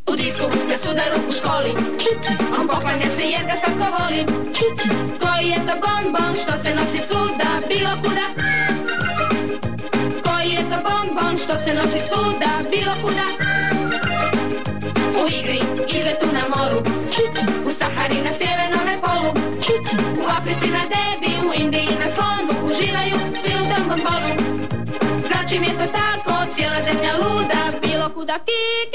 U disku, na sudaru u školi, on poklanja se jer ga svako voli. Koji je to bonbon što se nosi svuda, bilo kuda? Koji je to bonbon što se nosi svuda, bilo kuda? U igri, izletu na moru, u Sahari na sjevernome polu, u Africi na debi, u Indiji na slonu, uživaju svi u tom bonbonu. Znači mi je to tako, cijela zemlja luda, bilo kuda kik.